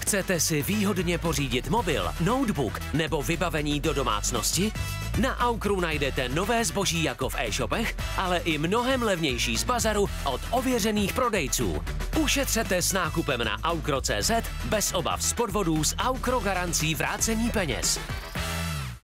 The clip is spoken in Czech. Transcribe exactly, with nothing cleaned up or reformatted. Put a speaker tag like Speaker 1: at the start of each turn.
Speaker 1: Chcete si výhodně pořídit mobil, notebook nebo vybavení do domácnosti? Na Aukru najdete nové zboží jako v e-shopech, ale i mnohem levnější z bazaru od ověřených prodejců. Ušetřete s nákupem na aukro tečka cé zet bez obav z podvodů s Aukro garancí vrácení peněz.